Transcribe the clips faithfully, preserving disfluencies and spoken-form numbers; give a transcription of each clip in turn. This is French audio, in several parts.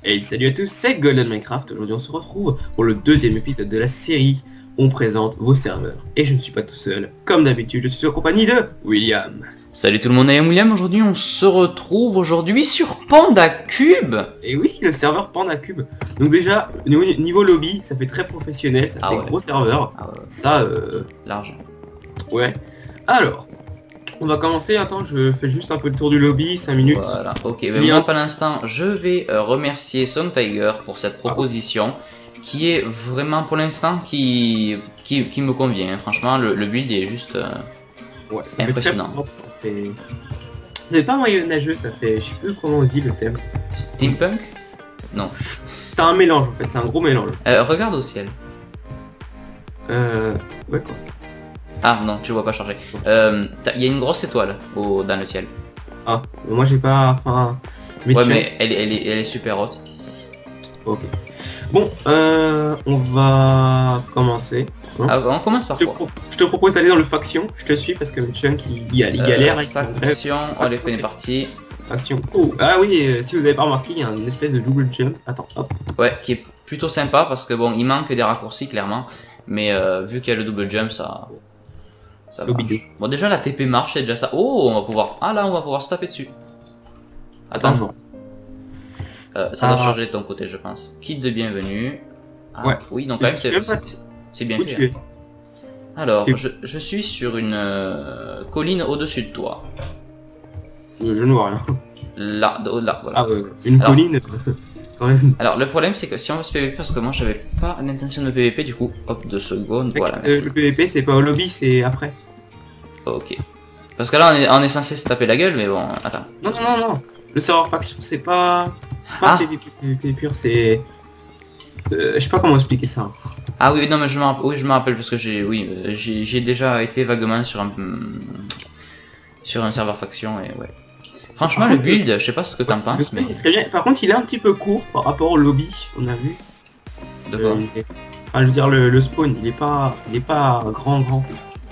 Hey, salut à tous, c'est Golden Minecraft. Aujourd'hui on se retrouve pour le deuxième épisode de la série. On présente vos serveurs. Et je ne suis pas tout seul. Comme d'habitude, je suis en compagnie de William. Salut tout le monde, I am William. Aujourd'hui on se retrouve aujourd'hui sur PandaCube. Et oui, le serveur PandaCube. Donc déjà, niveau, niveau lobby, ça fait très professionnel, ça Ah fait ouais. gros serveur. Ah ouais, Ça, euh... large. ouais. Alors, on va commencer. Attends, je fais juste un peu le tour du lobby, cinq minutes. Voilà, ok. Ben Bien. moi, pour l'instant, je vais euh, remercier Son Tiger pour cette proposition qui est vraiment pour l'instant qui, qui, qui me convient. Franchement, le, le build est juste euh, Ouais, ça impressionnant. Fait très propre, ça fait... C'est pas moyenâgeux, ça fait... Je sais plus comment on dit le thème. Steampunk. Non. C'est un mélange en fait, c'est un gros mélange. Euh, regarde au ciel. Euh... Ouais quoi. Ah non, tu le vois pas charger. Euh, t'as- Il y a une grosse étoile au, dans le ciel. Ah, moi j'ai pas... Enfin... Mais Ouais, tiens. mais elle, elle, est, elle est super haute. Ok. Bon, euh... On va commencer. Hein. Ah, on commence par je, te quoi pro- je te propose d'aller dans le faction, je te suis parce que Chunk il, il, il galère Euh, avec son rêve. Faction, on les connaît partie. Faction. Oh, ah oui, euh, si vous avez pas remarqué, il y a une espèce de double jump. Attends, hop. Ouais, qui est plutôt sympa parce que bon, il manque des raccourcis clairement, mais euh, vu qu'il y a le double jump, ça, ça Le marche. bidou. Bon, déjà la T P marche, c'est déjà ça. Oh, on va pouvoir, ah là, on va pouvoir se taper dessus. Attends, Attends, genre. euh, ça doit Ah. changer de ton côté, je pense. Kit de bienvenue. Ah, Ouais. Oui, donc quand même, Tu c'est sais pas c'est- c'est bien Où fait. tu es? hein. Alors, Tu- je, je suis sur une euh, colline au-dessus de toi. Euh, Je ne vois rien. Là, de- là, voilà. Ah, ouais, une Alors- colline. Quand même. Alors, le problème, c'est que si on veut se P V P, parce que moi, j'avais pas l'intention de P V P, du coup, hop, deux secondes, voilà. Euh, merci. le P V P c'est pas au lobby, c'est après. Ok. Parce que là, on est, on est censé se taper la gueule, mais bon, attends. Non, non, non, non. Le serveur faction, c'est pas. Pas Ah. P V P, P V P pur, c'est. euh, je sais pas comment expliquer ça. Ah oui, non, mais je me rappelle, oui, je me rappelle parce que j'ai, oui, euh, j'ai j'ai déjà été vaguement sur un, sur un serveur faction et ouais. Franchement, le build, je sais pas ce que t'en Le penses, spawn mais est très bien. Par contre, il est un petit peu court par rapport au lobby, on a vu. de Euh, quoi il est- Enfin, je veux dire, le, le spawn, il est pas, il est pas grand, grand.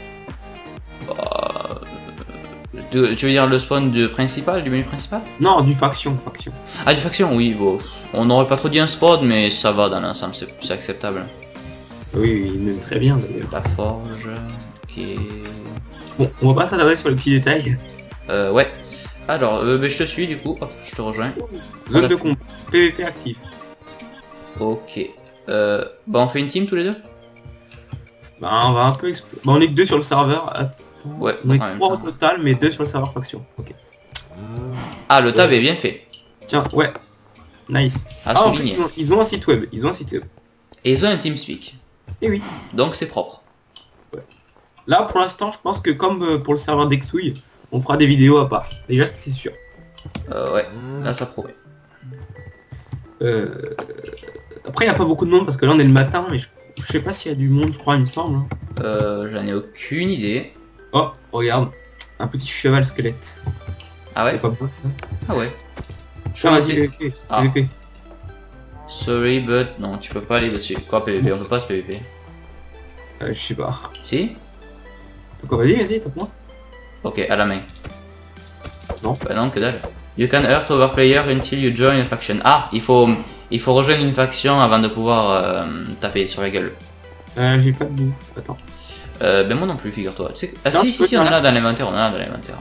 Bah, de- Tu veux dire le spawn du principal, du menu principal? Non, du faction, faction. Ah, du faction, oui, bon. On n'aurait pas trop dit un spawn, mais ça va dans l'ensemble, c'est c'est acceptable. Oui, oui, même très bien d'ailleurs. La forge, ok. Bon, on va pas s'attarder sur les petits détails. Euh, ouais. Alors, euh, ben, je te suis du coup, hop, je te rejoins. Zone de combat, P V P actif. Ok. Euh, bah, on fait une team tous les deux? Bah, on va un peu explorer. Bah, on est que deux sur le serveur. Attends. Ouais, On est en même trois au temps. total, mais deux sur le serveur faction. Ok. Ah, le tab est bien fait. Tiens, ouais. Nice. À Ah, en plus, souligner. ils ont, ils ont un site web. Ils ont un site web. Et ils ont un TeamSpeak. Et oui. Donc c'est propre. Là, pour l'instant, je pense que comme euh, pour le serveur d'Exouille, on fera des vidéos à part. Déjà, c'est sûr. Euh, ouais, là ça promet. Euh... Après, il n'y a pas beaucoup de monde parce que là, on est le matin, mais je, je sais pas s'il y a du monde, je crois, il me semble. hein. Euh, j'en ai aucune idée. Oh, regarde. Un petit cheval squelette. Ah ouais? C'est pas beau ça. Ah ouais. Je Ah, vais vas-y, essayer- P V P. Ah. P V P. Sorry, but non, tu peux pas aller dessus. Quoi, P V P? On peut pas se P V P. Euh, je sais pas. Si? Donc, vas-y, vas-y, tape-moi. Ok, à la main. Non. Bah non, que dalle. You can hurt other player until you join a faction. Ah, il faut, il faut rejoindre une faction avant de pouvoir euh, taper sur la gueule. Euh, j'ai pas de bouffe. Attends. Euh, ben moi non plus, figure-toi. Tu sais que- Ah Non, si, tu si, peux si, on faire en a dans l'inventaire, on en a dans l'inventaire.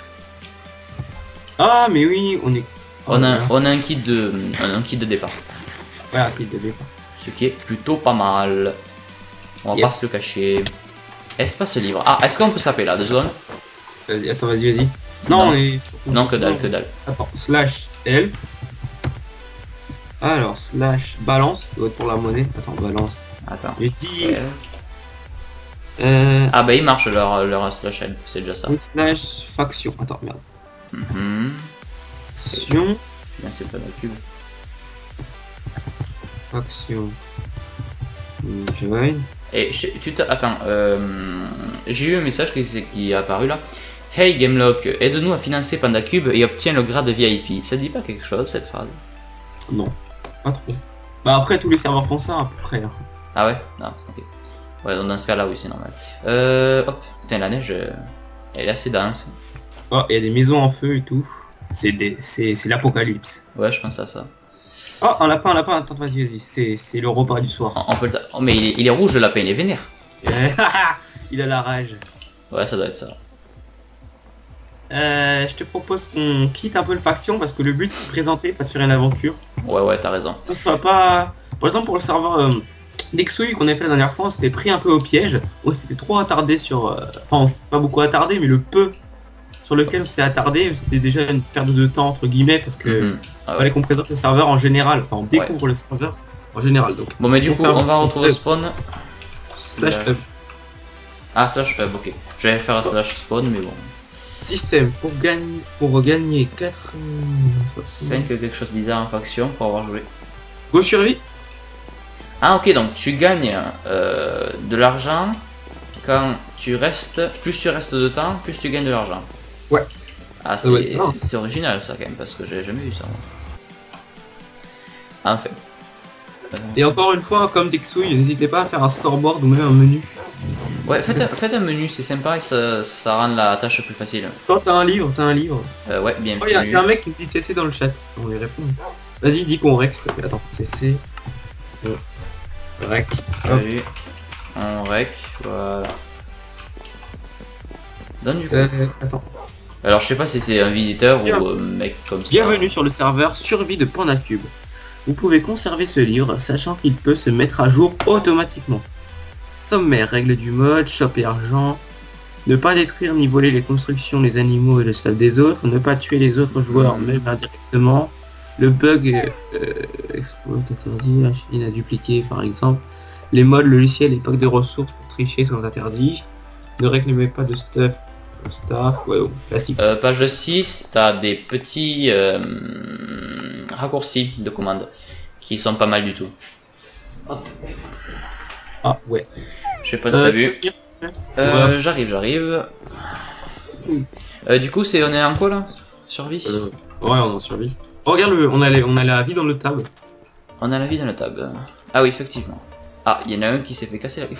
Ah, mais oui, on est. On a, Oh, on a un kit de, un kit de départ. ouais, rapide de départ. Ce qui est plutôt pas mal. On va Yep. pas se le cacher. Espace libre. Ah, est-ce qu'on peut s'appeler là, deux secondes? Vas-y, attends, vas-y, vas-y. Non, Non. on est. Non, que dalle, que dalle. Attends, slash L. Alors, slash balance, ça doit être pour la monnaie. Attends, balance. Attends. J'ai dit. Euh, Euh. Ah bah il marche leur, leur slash L, c'est déjà ça. donc, slash faction. Attends, merde. Mhm. Faction. Bien, c'est pas la cube. Faction. Join. Et je- tu t'as- attends, euh, j'ai eu un message qui, s'est- qui est apparu là. Hey Gamelock, aide-nous à financer PandaCube et obtiens le grade de V I P. Ça te dit pas quelque chose cette phrase? Non, pas trop. Bah, après, tous les serveurs font ça à peu près. hein. Ah ouais? Non, ok. Ouais, donc dans ce cas là, oui, c'est normal. Euh, hop, putain, la neige, euh, elle est assez dense. Oh, il y a des maisons en feu et tout. C'est des... c'est c'est l'apocalypse. Ouais, je pense à ça. Oh, un lapin, un lapin, attends, vas-y, vas-y, c'est c'est le repas du soir. On, on peut le... Oh, mais il est, il est rouge le lapin, il est vénère. Il a la rage. Ouais, ça doit être ça. Euh, je te propose qu'on quitte un peu le faction parce que le but c'est de présenter, pas de faire une aventure. Ouais, ouais, t'as raison. On soit pas... Par exemple pour le serveur euh, d'Exouille qu'on a fait la dernière fois, on s'était pris un peu au piège. On s'était trop attardé sur... euh, Enfin, on s'est pas beaucoup attardé, mais le peu sur lequel on s'est attardé, c'était déjà une perte de temps entre guillemets parce que Mhm. Ah ouais. fallait qu'on présente le serveur en général. Enfin, on découvre Ouais. le serveur en général. Donc, Bon, mais du on coup, fait un on va petit retrouver hub. spawn. Slash hub. Ah, slash hub, ok. J'allais faire un slash spawn, mais bon. Système pour gagner pour gagner quatre cinq quelque chose de bizarre en faction pour avoir joué. Go survie. Ah, ok, donc tu gagnes euh, de l'argent quand tu restes. Plus tu restes de temps, plus tu gagnes de l'argent. Ouais. Ah, Ouais, c'est c'est marrant. c'est original ça quand même, parce que j'ai jamais vu ça. Moi. Enfin. Euh, Et encore une fois, comme Dexouille, n'hésitez pas à faire un scoreboard ou même un menu. Ouais, faites, C'est un- ça. faites un menu, c'est sympa et ça, ça rend la tâche plus facile. Quand t'as un livre, t'as un livre. Euh, ouais, bien Oh, il y, a vu. y a un mec qui me dit C C dans le chat. On lui répond. Vas-y, dis qu'on rec, s'il te plaît. Attends, C C. Euh, Rec. Hop. Salut. On rec, voilà. Donne du coup. Euh, attends. Alors je sais pas si c'est un visiteur Bien. ou un mec comme ça. Bienvenue sur le serveur Survie de PandaCube. Vous pouvez conserver ce livre, sachant qu'il peut se mettre à jour automatiquement. Sommaire, règles du mode, shop et argent. Ne pas détruire ni voler les constructions, les animaux et le stuff des autres. Ne pas tuer les autres joueurs, Mhm. même indirectement. Le bug euh, exploit interdit, la chaîne à dupliquer par exemple. Les modes, logiciels et packs de ressources pour tricher sont interdits. Ne réclamez pas de stuff. Staff, ouais, ouais, classique. Euh, page six, t'as des petits euh, raccourcis de commande qui sont pas mal du tout. Ah ouais. Je sais pas si Euh, t'as tu vu. peux dire Euh, j'arrive, j'arrive. Euh, du coup, c'est on est en quoi là? Survie. Euh, ouais, on en survit. Oh, regarde, le, on, a les- on a la vie dans le tab. On a la vie dans le tab. Ah oui, effectivement. Ah, il y en a un qui s'est fait casser la gueule.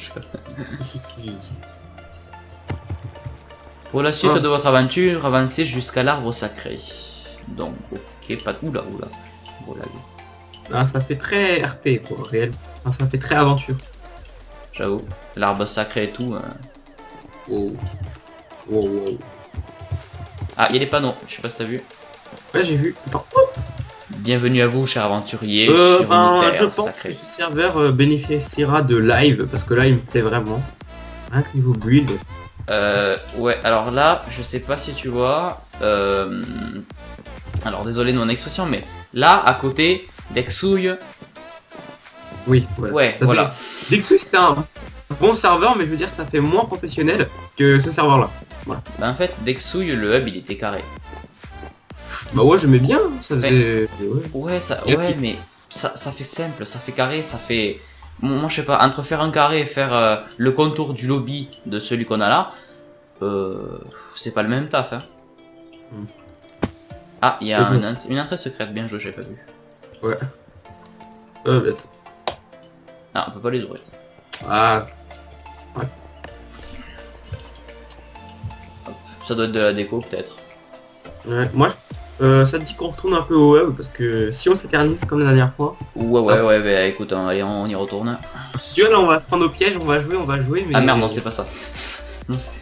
Pour la suite Ah. de votre aventure, avancez jusqu'à l'arbre sacré. Donc, ok, pas de... Oula, oula. Oula, Ah, ça fait très R P, quoi, réel. Ah, ça fait très aventure. j'avoue. L'arbre sacré et tout. hein. Wow. Wow, wow. Ah, il y a les panneaux, je sais pas si t'as vu. Ouais, j'ai vu. Attends. Bienvenue à vous, cher aventurier, Euh, sur ben, une je terre pense sacrée. que ce serveur euh, bénéficiera de live, parce que là, il me plaît vraiment. Rien que niveau build. Euh, ouais, alors là, je sais pas si tu vois. Euh, alors, désolé de mon expression, mais là, à côté, Dexouille. Oui, voilà. Ouais, Ça voilà. fait- Dexouille, c'était un bon serveur, mais je veux dire, ça fait moins professionnel que ce serveur-là. Bah, en fait, Dexouille, le hub, il était carré. Bah ouais, j'aimais bien, ça faisait... Ouais. Ouais, ça, Et ouais, puis- mais ça, ça fait simple, ça fait carré, ça fait. Moi, je sais pas, entre faire un carré et faire euh, le contour du lobby de celui qu'on a là, euh, c'est pas le même taf, hein. Hmm. Ah, il y a Et un bon. ent- une entrée secrète, bien joué, j'ai pas vu. Ouais. Euh, bête. Ah, on peut pas les ouvrir. Ah, Ça doit être de la déco, peut-être. ouais. Moi, je- euh, ça te dit qu'on retourne un peu au web, parce que si on s'éternise comme la dernière fois... Ouais, Ça- ouais, ouais, bah écoute, hein, allez, on, on y retourne. Tu vois, là, on va prendre au piège, on va jouer, on va jouer, mais... Ah merde, non, c'est pas ça. Non, c'est-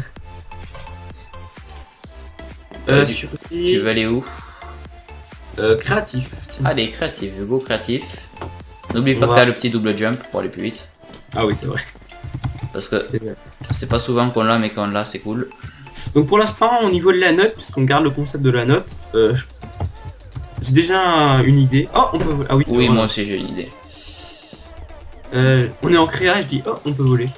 Euh, tu- sur- tu veux aller où? Euh, créatif. tiens. Allez, créatif, go créatif. N'oublie pas On que va- t'as le petit double jump pour aller plus vite. Ah oui, c'est vrai. Parce que C'est vrai. c'est pas souvent qu'on l'a, mais quand on l'a, c'est cool. Donc pour l'instant, au niveau de la note, puisqu'on garde le concept de la note, euh, je- j'ai déjà une idée. Oh, on peut voler. Ah oui, c'est Oui, vrai. moi aussi j'ai une idée. Euh, on est en créa, je dis, oh, on peut voler.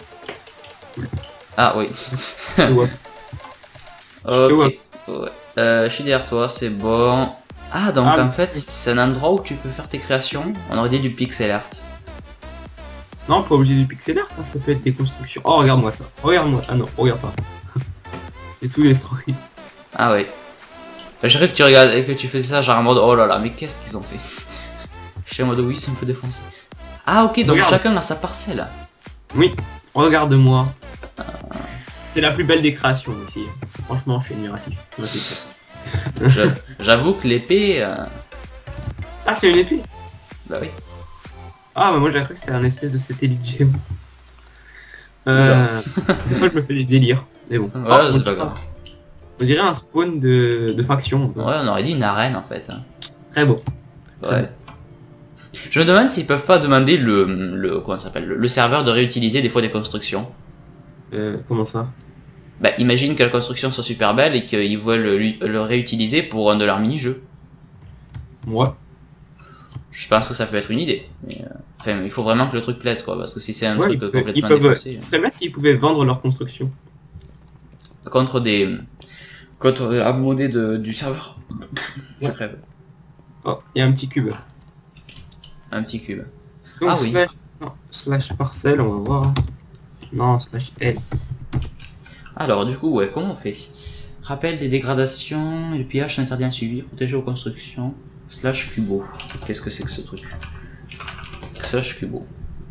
Ah oui. Ouais. Ok. Ouais. Ouais. Euh, je suis derrière toi, c'est bon. Ah, donc Ah, en mais- fait, c'est un endroit où tu peux faire tes créations. On aurait dit du pixel art. Non, pas obligé du pixel art, hein, ça peut être des constructions. Oh, regarde-moi ça. Regarde-moi. Ah non, regarde pas. C'est tous les stroïdes. Ah ouais. Je rêve que tu regardes et que tu fais ça, genre en mode oh là là, mais qu'est-ce qu'ils ont fait? Je suis en mode oui, c'est un peu défoncé. Ah ok, donc Regarde. chacun a sa parcelle. Oui, regarde-moi. C'est la plus belle des créations ici. Franchement, je suis admiratif. Je- J'avoue que l'épée. euh, Ah, c'est une épée. Bah oui. Ah, bah moi j'ai cru que c'était un espèce de satellite géant. Euh... Des fois je me fais des délires. Mais bon. Ouais, Oh, c'est on pas dirait- grave. On dirait un spawn de, de faction. Ouais, on aurait dit une arène en fait. hein. Très beau. Ouais. Je me demande s'ils peuvent pas demander le, le comment ça s'appelle le, le serveur de réutiliser des fois des constructions. Euh, comment ça? Bah imagine que la construction soit super belle et qu'ils veulent le, le réutiliser pour un de leurs mini-jeux. Moi. Je pense que ça peut être une idée. Mais, euh, enfin, il faut vraiment que le truc plaise quoi, parce que si c'est un Ouais, truc ils euh, peuvent- complètement ils peuvent, défoncé. Ce serait bien s'ils pouvaient vendre leur construction. Contre des. Contre la monnaie de, du serveur. Je Ouais. crève. Oh, il y a un petit cube. Un petit cube. Donc Ah oui. slash, non, slash parcelle, on va voir. Non, slash L. Alors, du coup, ouais, comment on fait? Rappel des dégradations et le pillage s'interdit un suivi, protéger aux constructions, slash cubo. Qu'est-ce que c'est que ce truc? Slash cubo.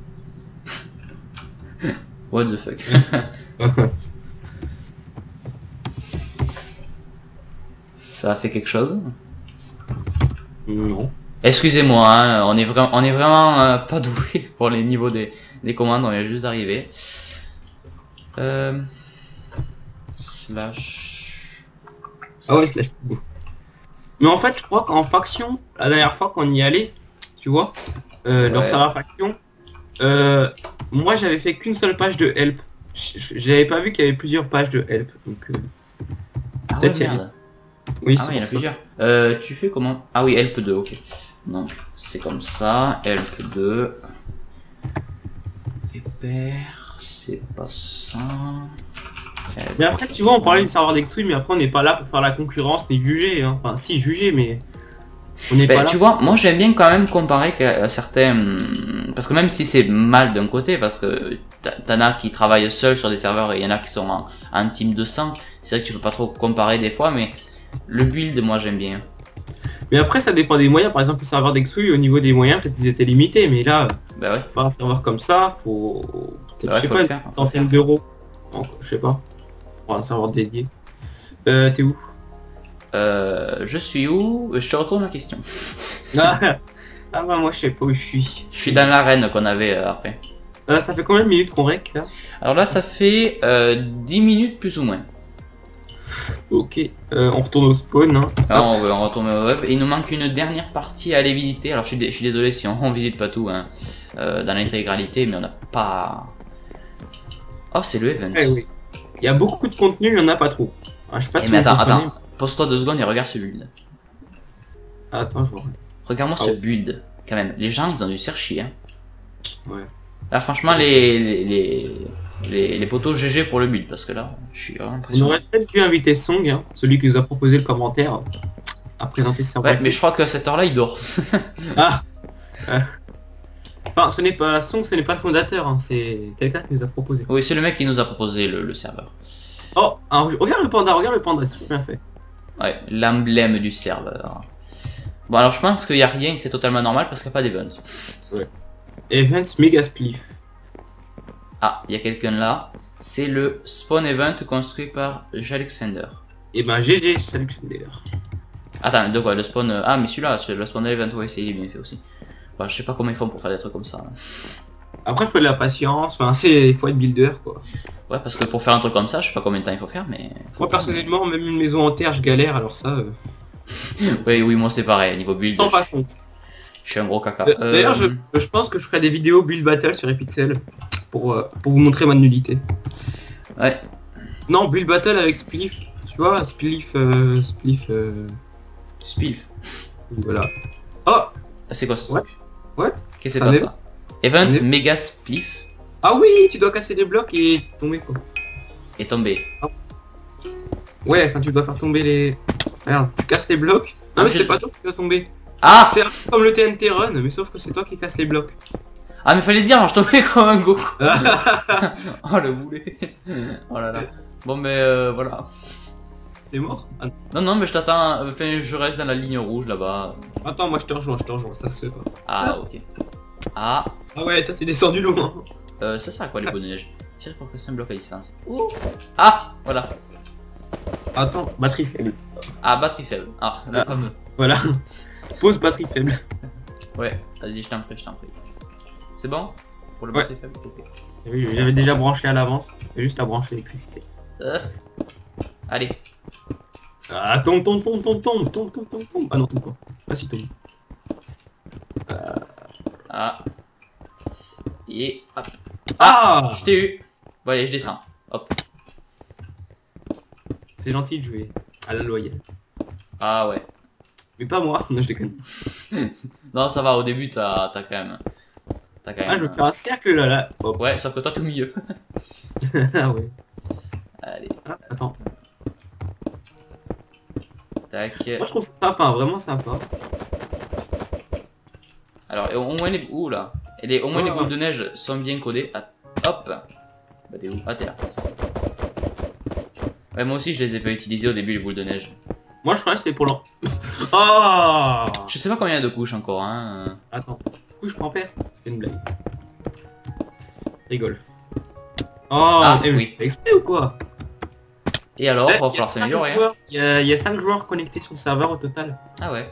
What the fuck? Ça a fait quelque chose? Non. Excusez-moi, hein, on est vraiment, on est vraiment euh, pas doué pour les niveaux des, des commandes, on vient juste d'arriver. Euh... Slash... Ah ouais, slash cube. Mais en fait, je crois qu'en faction, la dernière fois qu'on y allait, tu vois, euh, dans Ouais. sa faction, euh, moi j'avais fait qu'une seule page de help. J- J'avais pas vu qu'il y avait plusieurs pages de help. Donc, euh, Ah ouais, peut-être qu'il y a- merde. oui, Ah c'est ouais, il y en a pour ça. plusieurs. Euh, tu fais comment? Ah oui, help deux, ok. Donc, c'est comme ça, help deux. Épère, c'est pas ça. Help. Mais après, tu vois, on parlait du serveur d'Extreme, mais après, on n'est pas là pour faire la concurrence ni juger. Hein. Enfin, si, juger, mais on n'est Ben, pas là. tu vois, moi j'aime bien quand même comparer que certains... hum, Parce que même si c'est mal d'un côté, parce que t'as- t'en as qui travaillent seuls sur des serveurs et il y en a qui sont en, en team de cent, c'est vrai que tu peux pas trop comparer des fois, mais le build, moi j'aime bien. Mais après, ça dépend des moyens. Par exemple, le serveur d'Extreme, au niveau des moyens, peut-être ils étaient limités. Mais là, Bah ouais, faire un serveur comme ça, faut peut-être, Ouais, je sais faut pas, le une faire, faut le centaine faire. d'euros. Non, je sais pas. Pour un serveur dédié. Euh, t'es où? euh, je suis où? Je te retourne la question. Ah, ah bah moi je sais pas où je suis. Je suis dans l'arène qu'on avait euh, après. Euh, ça fait combien de minutes qu'on rec là? Alors là, ça fait euh, dix minutes plus ou moins. Ok, euh, on retourne au spawn. Hein. Alors, on, on retourne au web. Et il nous manque une dernière partie à aller visiter. Alors je suis, dé- je suis désolé si on, on visite pas tout hein, euh, dans l'intégralité, mais on n'a pas... Oh, c'est le event. Eh oui. Il y a beaucoup de contenu, il y en a pas trop. Ah, je sais pas Eh, si mais vous attends, comprenez. attends. Pose-toi deux secondes et regarde ce build. Attends, je vois. Regarde-moi Ah ce ouais. build. Quand même, les gens, ils ont dû se faire chier. Hein. Ouais. Là, franchement, les, les, les, les, les potos G G pour le build, parce que là, je suis vraiment On impressionné. aurait peut-être dû inviter Song, hein, celui qui nous a proposé le commentaire, à présenter ses Ouais, mais je crois qu'à cette heure-là, il dort. Ah euh. Enfin, ce n'est pas Song, ce n'est pas le fondateur, hein, c'est quelqu'un qui nous a proposé. Oui, c'est le mec qui nous a proposé le, le serveur. Oh, alors, regarde le panda, regarde le panda, c'est bien fait. Ouais, l'emblème du serveur. Bon, alors je pense qu'il n'y a rien, c'est totalement normal parce qu'il n'y a pas d'event. Events Mega Spliff. Ah, il y a quelqu'un là. C'est le spawn event construit par Jalexander. Et ben G G, salut Xander. Attends, de quoi le spawn. Ah, mais celui-là, c'est le spawn event, ouais, c'est bien fait aussi. Bah, je sais pas comment ils font pour faire des trucs comme ça. hein. Après, il faut de la patience, enfin, c'est, il faut être builder quoi. Ouais, parce que pour faire un truc comme ça, je sais pas combien de temps il faut faire, mais. faut Moi, faire. personnellement, même une maison en terre, je galère, alors ça, euh, Oui, oui, moi c'est pareil, niveau build. sans je- façon. Je suis un gros caca. Euh, D'ailleurs, je, Euh, je pense que je ferai des vidéos build battle sur Epixel pour, euh, pour vous montrer ma nullité. Ouais. Non, build battle avec Spliff, tu vois, Spliff, euh, Spliff, euh, Spilf. voilà. Oh, C'est quoi ce What truc? what? Qu'est-ce que c'est Ça pas m'est- ça? Event On est- Mega Spliff Ah oui, tu dois casser des blocs et tomber quoi. est tombé. Ouais, enfin, tu dois faire tomber les... Merde, tu casses les blocs. Non, mais je- c'est pas toi qui dois tomber. Ah! C'est un peu comme le T N T Run, mais sauf que c'est toi qui casses les blocs. Ah, mais fallait dire, je tombais comme un Goku. Oh le boulet. Oh là là. Bon, mais euh, voilà. T'es mort? Ah, non. Non, non, mais je t'attends. Enfin, je reste dans la ligne rouge là-bas. Attends, moi je te rejoins, je te rejoins, ça se fait pas. Ah, ok. Ah, Ah ouais, toi c'est descendu loin. euh, ça sert à quoi les bonnes neiges? Tire pour casser un bloc à distance. Ouh. Ah, voilà. Attends, batterie faible. Ah, batterie faible. Ah, le Ah. fameux. Voilà. Pause batterie faible. Ouais, vas-y, je t'en prie, je t'en prie. C'est bon? Pour le Ouais. batterie faible? Ok. Oui, j'avais déjà branché à l'avance. Il y a juste à brancher l'électricité. Euh. Allez. Ah, tombe, tombe, tombe, tombe, tombe, tombe, tombe, tombe, tombe. Ah non, tombe pas. Ah si, tombe. Euh... Ah. Et hop. Ah, Je t'ai eu. Bon, allez, je descends. Hop. c'est gentil de jouer à la loyale. Ah ouais. Mais pas moi, non, je déconne. Non, ça va, au début, t'as as quand même. T'as quand même. Ah, je veux faire un cercle là, là. Hop. Ouais, sauf que toi, t'es au milieu. Ah ouais. Allez, Ah, attends. tac. Moi, je trouve ça sympa, hein, vraiment sympa. Alors, au moins les. Ouh là. Et les... au moins les Oh. boules de neige sont bien codées. Ah, hop. Bah, t'es où? Ah, t'es là. Ouais, moi aussi, je les ai pas utilisées au début, les boules de neige. Moi, je crois que c'était pour l'an. Oh. Je sais pas combien il y a de couches encore, hein. Attends. Du coup, je prends perse. C'était une blague. Rigole. Oh, Ah, eh, oui. t'as exprès ou quoi? Et alors, Eh, il va il y a falloir cinq s'améliorer. Hein. joueurs. Il y a- il y a cinq joueurs connectés sur le serveur au total. Ah ouais.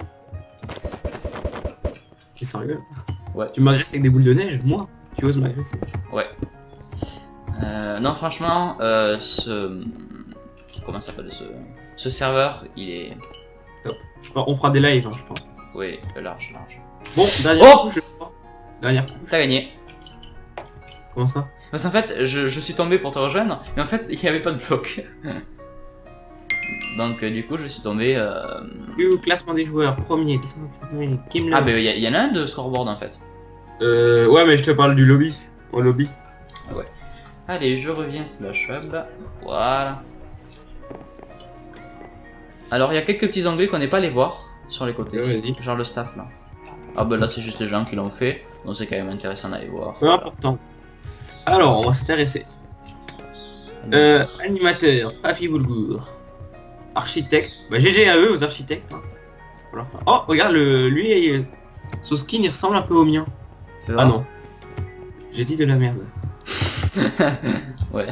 T'es sérieux? Ouais. Tu m'agresses avec des boules de neige? Moi? Tu oses m'agresser? Ouais. Euh, non, franchement, euh, ce. Comment ça s'appelle ce... ce serveur, il est. On fera des lives, hein, je pense. Oui, large, large. Bon, dernière Oh couche, je crois. Dernière couche. T'as gagné. Comment ça? Parce qu'en fait, je, je suis tombé pour te rejoindre, mais en fait, il n'y avait pas de bloc. Donc, euh, du coup, je suis tombé. Euh... Du classement des joueurs, premier, deux cent vingt-sept mille, Kim Ah, Love. bah, il y, y en a un de scoreboard en fait. Euh, ouais, mais je te parle du lobby. Au lobby. Ah ouais. Allez, je reviens slash hub. Voilà. Alors, il y a quelques petits onglets qu'on n'est pas allé voir sur les côtés. Ouais, vas-y. Genre le staff là. Ah, bah là, c'est juste les gens qui l'ont fait. Donc, c'est quand même intéressant d'aller voir. Peu important. Alors, on va s'intéresser. Euh, animateur, Papy Boulgour. Architecte. Bah, G G à eux, aux architectes. Hein. Voilà. Oh, regarde, le, lui, il- son skin, il ressemble un peu au mien. Fais Ah voir. non. J'ai dit de la merde. Ouais.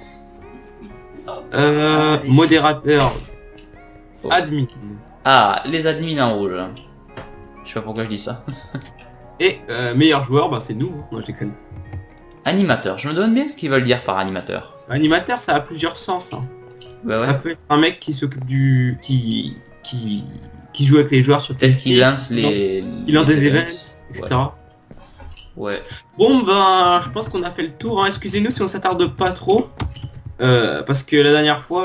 Euh, Allez. modérateur. Oh. Admin. Ah, les admins en rouge. Je sais pas pourquoi je dis ça. Et euh, meilleur joueur, bah, c'est nous. Hein. Moi, je déconne. Animateur. Je me demande bien ce qu'ils veulent dire par animateur. Animateur, ça a plusieurs sens. Hein. Bah ouais. Ça peut être un mec qui s'occupe du... Qui, qui, qui joue avec les joueurs sur Peut-être qu'il TeamSpeak, lance les. il lance les des events. events, et cetera. Ouais. Bon ben, je pense qu'on a fait le tour. Hein. Excusez-nous si on s'attarde pas trop, euh, parce que la dernière fois,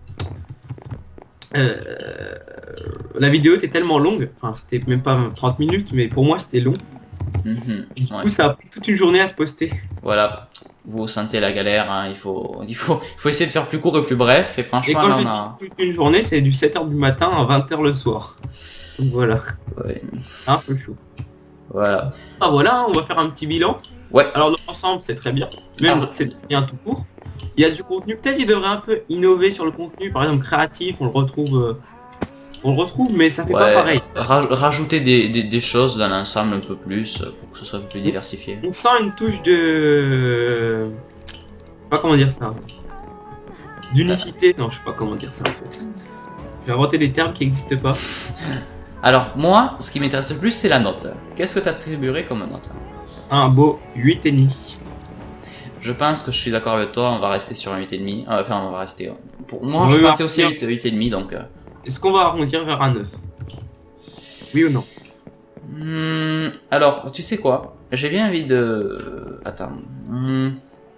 euh, la vidéo était tellement longue. Enfin, c'était même pas trente minutes, mais pour moi c'était long. Mhm. Du Ouais. coup, ça a pris toute une journée à se poster. Voilà. Vous sentez la galère, hein. il, faut, il, faut, il faut essayer de faire plus court et plus bref. Et Et franchement, quand là, je on a. dis toute une journée, c'est du sept heures du matin à vingt heures le soir. Donc voilà, Ouais. un peu chaud. Voilà. Ah voilà, on va faire un petit bilan. Ouais. Alors dans l'ensemble, c'est très bien. Même Ah. c'est bien tout court. Il y a du contenu. Peut-être il devrait un peu innover sur le contenu. Par exemple, créatif, on le retrouve, euh, on le retrouve, mais ça fait Ouais, pas pareil. raj- rajouter des, des, des choses dans l'ensemble un peu plus euh, pour que ce soit un peu plus diversifié. On sent une touche de, je sais pas comment dire ça. D'unicité. Non, je sais pas comment dire ça en fait. J'ai inventé des termes qui n'existent pas. Alors, moi, ce qui m'intéresse le plus, c'est la note. Qu'est-ce que tu attribuerais comme note? Un beau huit et demi. Je pense que je suis d'accord avec toi, on va rester sur un huit virgule cinq. Euh, enfin, on va rester. Pour moi, On je va pensais aussi à partir. huit virgule cinq, donc. euh, Est-ce qu'on va arrondir vers un neuf? Oui ou non? Hmm, alors, tu sais quoi? J'ai bien envie de. Attends. Hmm.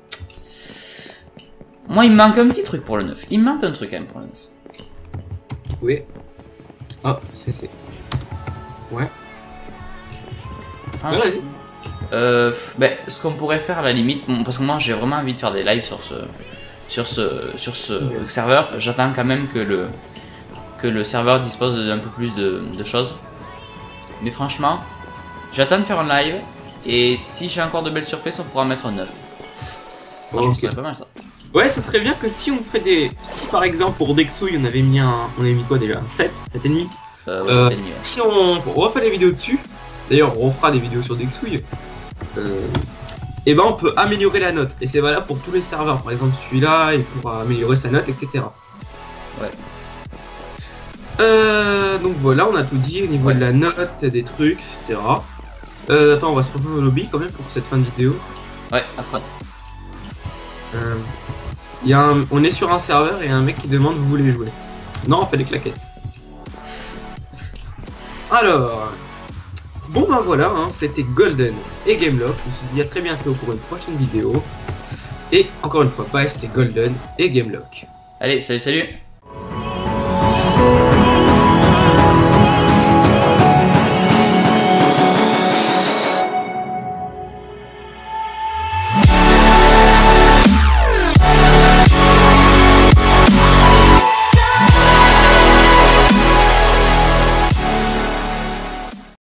Moi, il me manque un petit truc pour le neuf. Il me manque un truc quand même pour le neuf. Oui. Oh, c'est c'est. Ouais. Ah, Ouais, je- vas-y. Euh, ben, ce qu'on pourrait faire à la limite, bon, parce que moi j'ai vraiment envie de faire des lives sur ce, sur ce, sur ce Ouais. serveur. J'attends quand même que le, que le serveur dispose d'un peu plus de, de choses. Mais franchement, j'attends de faire un live et si j'ai encore de belles surprises, on pourra mettre un neuf. Franchement, Ok. ce serait pas mal ça. Ouais, ce serait bien que si on fait des... Si par exemple pour Dexouille on avait mis un... On avait mis quoi déjà? Un sept, sept et demi. Euh, ouais, Euh, c'était mieux. Si on... on refait des vidéos dessus, d'ailleurs on refera des vidéos sur Dexouille, euh... et ben on peut améliorer la note. Et c'est valable pour tous les serveurs. Par exemple celui-là, il pourra améliorer sa note, et cetera. Ouais. Euh, donc voilà, on a tout dit au niveau Ouais. de la note, des trucs, et cetera. Euh, attends, on va se rejoindre au lobby quand même pour cette fin de vidéo. Ouais, à fond. Euh, y a un- on est sur un serveur et y a un mec qui demande vous voulez jouer. Non, on fait des claquettes. Alors, bon ben voilà, hein, c'était Golden et Gamelock. On se dit à très bientôt pour une prochaine vidéo. Et encore une fois, bye, c'était Golden et Gamelock. Allez, salut, salut.